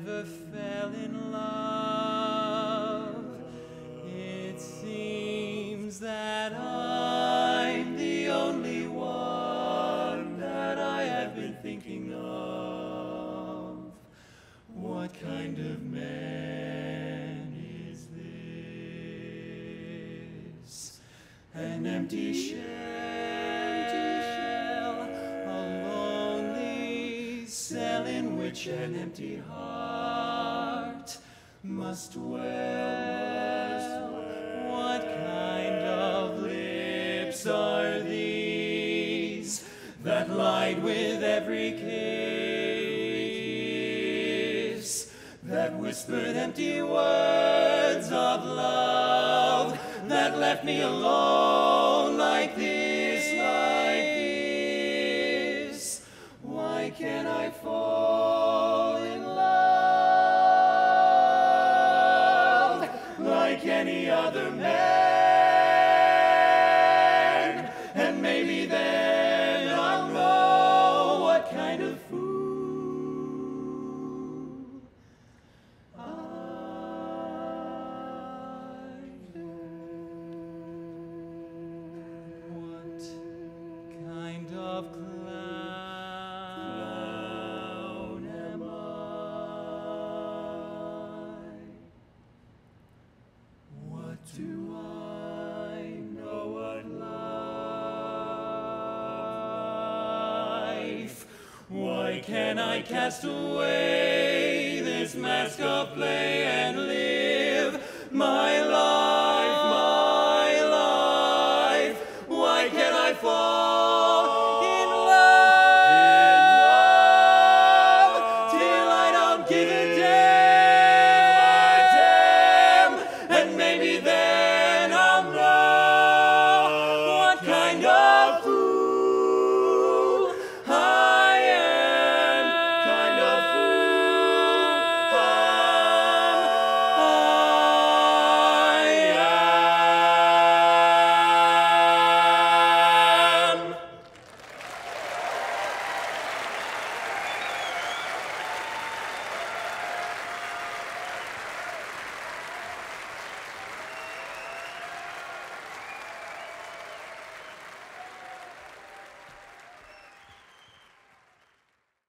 never fell in love. It seems that I'm the only one that I have been thinking of. What kind of man is this? An empty shell, a lonely cell in which an empty heart must dwell. What kind of lips are these that lied with every kiss, that whispered empty words of love, that left me alone like this, like this? Why can't I fall in love like any other man? And maybe then I'll know what kind of fool I am. What kind of clown am I? What do I know what life? Why can't I cast away this mask of play and live my life?